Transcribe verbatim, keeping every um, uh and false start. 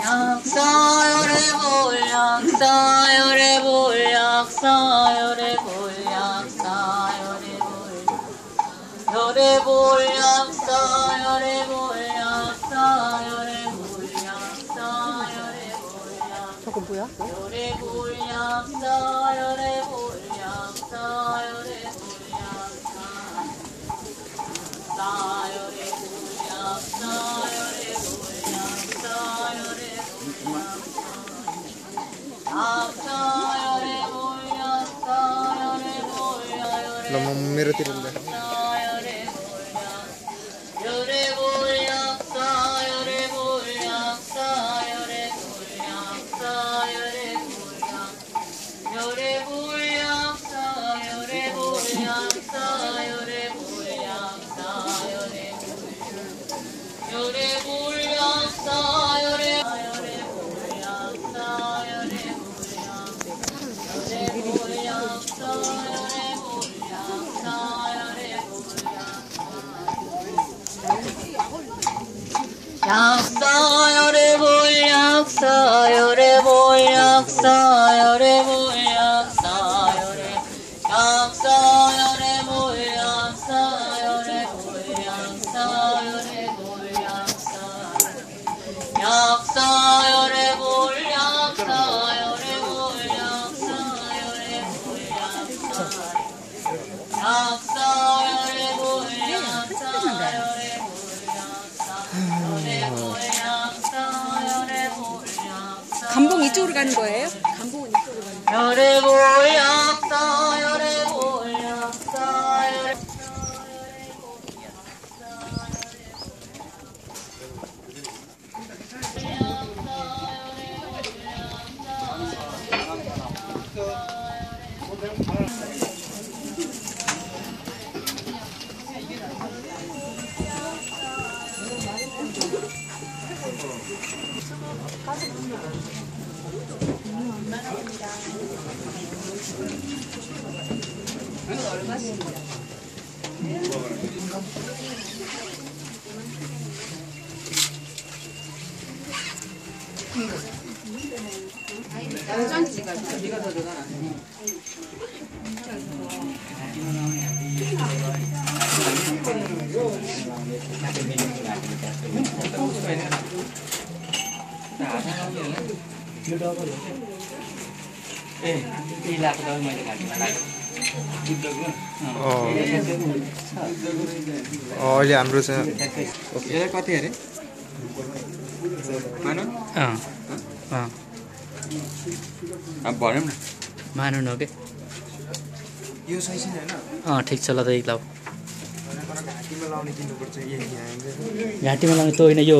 약사열의 볼약사열의 볼약사열의 볼약사열의 볼열의 볼약사열의 볼약사열의 볼약사열의 볼약 저거 뭐야? 열의 볼약사열의 볼약사열의 볼약사열의 볼약사열의 Lo mau mirip tidak? 약사열의 볼약사열의 볼약사열의 볼약사열의 약사열의 볼약사열의 볼약사열의 볼약사열의 약사열의 볼약사열의 볼약사열의 볼약사열의 약사열의 볼약사열의 감봉 이쪽으로 가는 거예요? 감봉은 이쪽으로 가는 거예요? 열의 볼약사 열의 볼약사 열의 अहिले हाम्रो चाहिँ यसलाई कति अरे मानौ अँ अँ अब भनौँ न मानु न के यो सही छैन हैन अँ ठिक छ ल त एक लाउ घाँटीमा लाउने किन्नुपर्छ यही यहाँ घाँटीमा लाउने त होइन यो